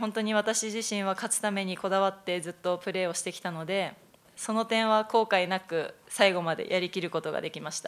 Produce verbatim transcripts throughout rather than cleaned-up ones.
本当に私自身は勝つためにこだわってずっとプレーをしてきたので、その点は後悔なく最後までやりきることができました。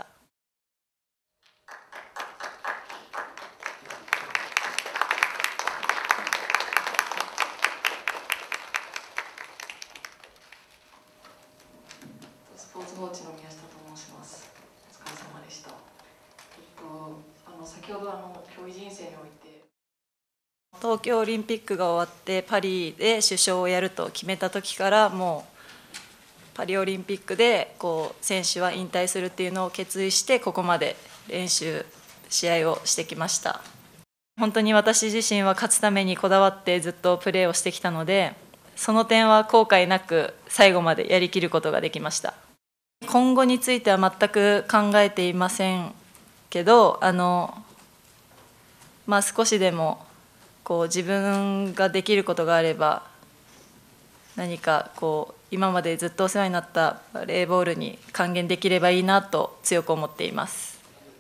スポーツ報知の宮下と申します。お疲れ様でした。えっと、あの先ほどあの競技人生において東京オリンピックが終わってパリで首相をやると決めた時から、もうパリオリンピックでこう選手は引退するっていうのを決意して、ここまで練習試合をしてきました。本当に私自身は勝つためにこだわってずっとプレーをしてきたので、その点は後悔なく最後までやりきることができました。今後については全く考えていませんけど、あの、まあ、少しでもこう自分ができることがあれば、何かこう今までずっとお世話になったバレーボールに還元できればいいなと強く思っています。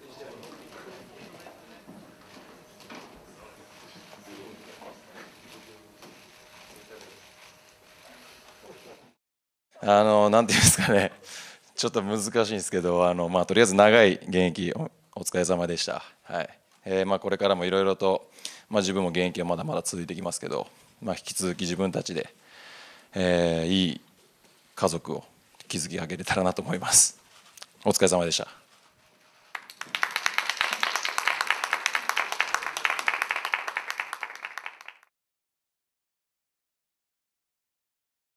あのなんていうんですかね、ちょっと難しいんですけど、あの、まあ、とりあえず長い現役 お, お疲れ様でした。はい。えーまあ、これからもいろいろと、まあ、自分も現役はまだまだ続いてきますけど、まあ、引き続き自分たちで、えーいい家族を築き上げれたらなと思います。お疲れ様でした。